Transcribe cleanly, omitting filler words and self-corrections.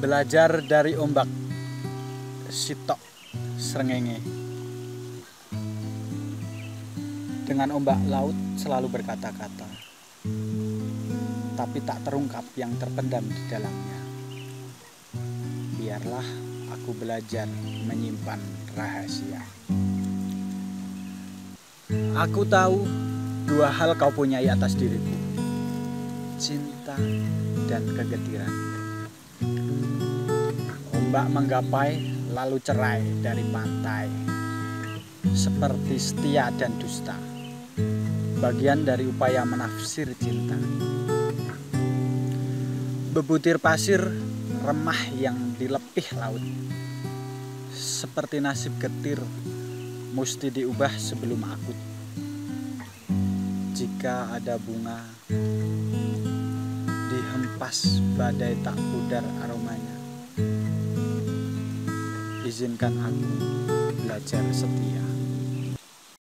Belajar dari ombak, Sitok Srengenge. Dengan ombak laut selalu berkata-kata, tapi tak terungkap yang terpendam di dalamnya. Biarlah aku belajar menyimpan rahasia. Aku tahu dua hal kau punyai atas diriku, cinta dan kegetiran. Ombak menggapai lalu cerai dari pantai, seperti setia dan dusta, bagian dari upaya menafsir cinta. Bebutir pasir remah yang dilepih laut, seperti nasib getir mesti diubah sebelum akut. Jika ada bunga dihempas badai tak pudar aromanya, izinkan aku belajar setia.